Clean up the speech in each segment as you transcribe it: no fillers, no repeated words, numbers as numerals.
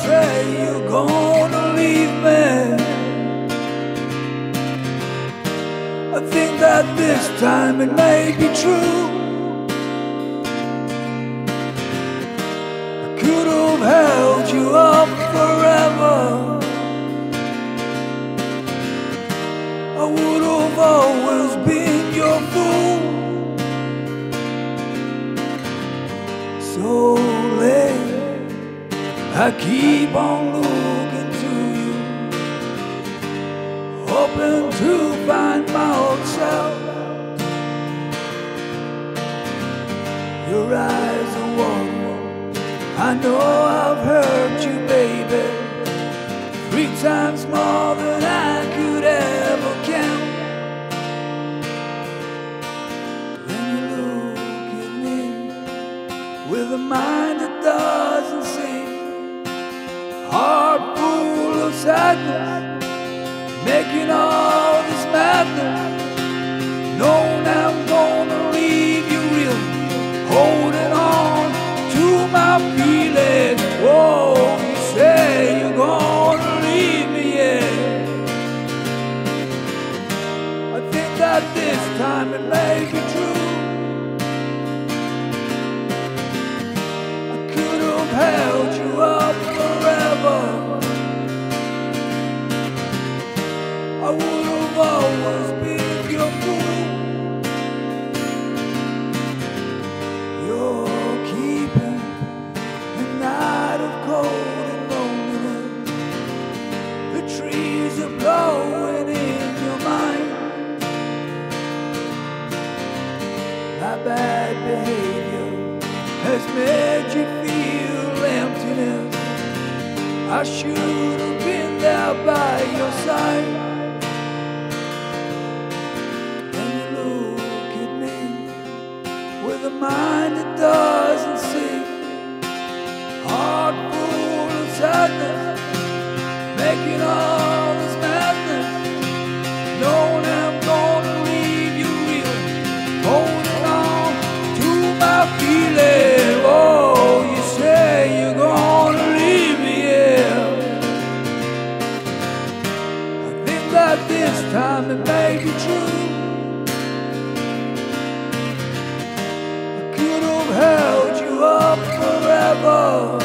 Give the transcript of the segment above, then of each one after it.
say you're gonna leave me. I think that this time it may be true. I could have held you up forever. I would have always been your fool. So late, I keep on looking to you, hoping to find my old self. Your eyes are warm. I know I've hurt you, baby, 3 times more than I could ever count. Then you look at me with a mind that doesn't see, heart full of sadness, making all this madness, knowing I'm gonna leave you real, holding on to my feelings. Whoa, you say you're gonna leave me, yeah. I think that this time it may be true. I could have held you up forever. I would have always been your fool. You're keeping the night of cold and loneliness. The trees are blowing in your mind. My bad behavior has made you feel emptiness. I should have been there by your side. With a mind that doesn't see, heart full of sadness, making all this madness, knowing I'm gonna leave you real, holding on to my feeling. Oh, you say you're gonna leave me, yeah. I think that this time it may be true. Held you up forever.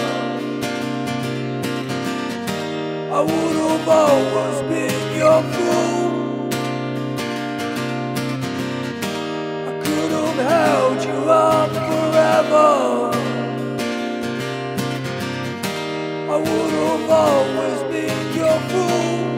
I would have always been your fool. I could have held you up forever. I would have always been your fool.